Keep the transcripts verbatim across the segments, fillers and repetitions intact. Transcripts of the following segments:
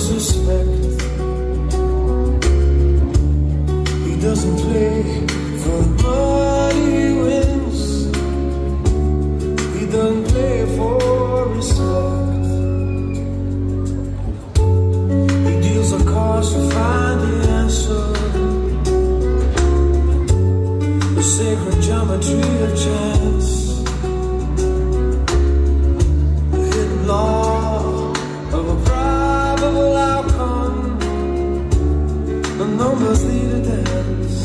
suspect. He doesn't play for the money he wins. He doesn't play for respect. He deals the cards to find the answer. The sacred geometry of chance. The hidden law of a probable outcome. The numbers lead a dance.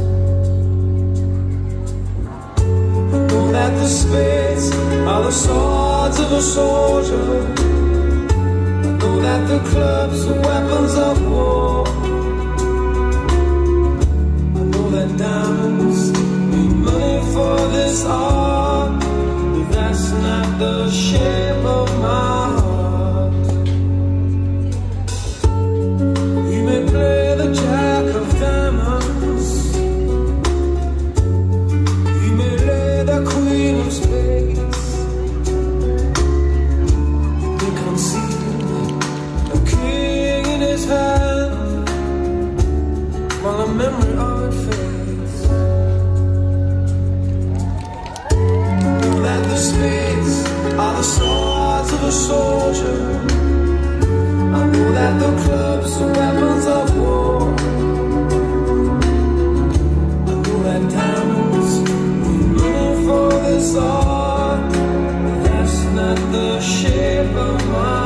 I know that the spades are the swords of a soldier. I know that the clubs are weapons of war. I know that diamonds need money for this art, but that's not the shape of my heart. He may play the jack of diamonds. He may lay the queen of spades. He may concede a king in his hand while the memory of it fades. Know that the spades are the swords of a soldier. I know that the clubs are weapons of war. I know that diamonds need money for this art, but that's not the shape of my